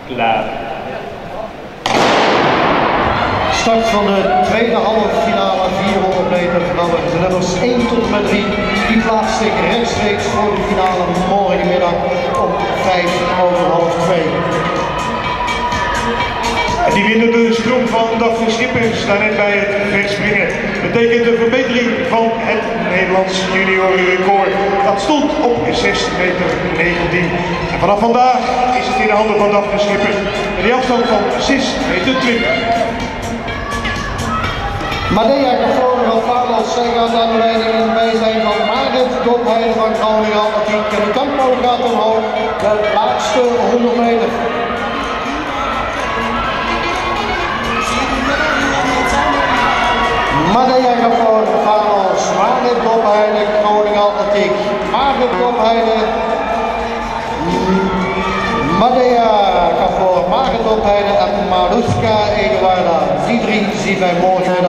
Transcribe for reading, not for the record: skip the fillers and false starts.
Klaar. Start van de tweede halve finale 400 meter vrouwen. De nummers 1 tot en met 3 die plaatst zich rechtstreeks voor de finale morgenmiddag om 2:05. En die winnen de sprong van Daphne Schippers daarnet bij het verspringen. Betekent een verbetering van het Nederlands juniorenrecord. Dat stond op 6,19 meter. En vanaf vandaag is het in de handen van Daphne Schippers. En die afstand van 6,20 meter. Madea Gavone van Valos, zij gaat aan de leiding in het bijzijn van Marit Dopheide van Groningen Atletiek. En de tempo gaat omhoog, de laatste 100 meter. Madea Gavone, Valos, Marit Dopheide, Groningen Atletiek. Marit Dopheide, Madea Gavone, Marit Dopheide en Maruska Eduarda. Die drie zien wij morgen.